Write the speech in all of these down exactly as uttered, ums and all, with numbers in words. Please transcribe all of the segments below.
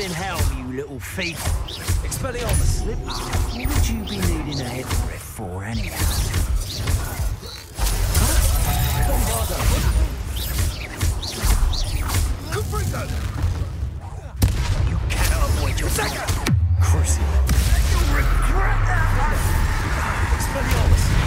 in hell, you little thief. Expelliarmus. What would you be needing a hippogriff for, anyhow? Bombardo. Confringo. You cannot avoid your Second. Crucible. You'll regret that. Expelliarmus.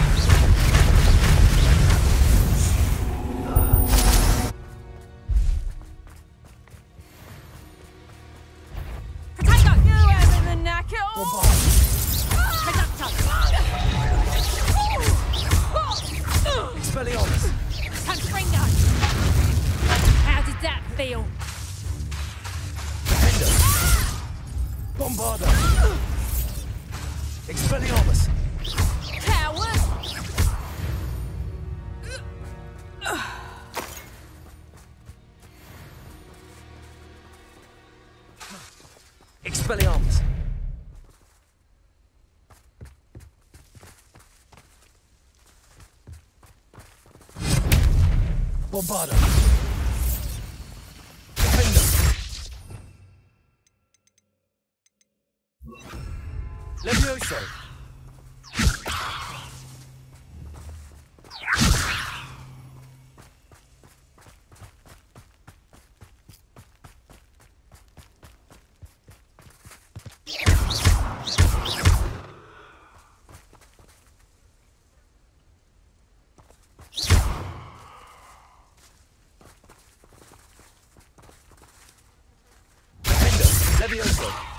Expelliarmus. Confringo. How did that feel? Defender. Bombardo. Expelliarmus. Coward. Expelliarmus. Bombardo. Defender. Levioso. Levioso.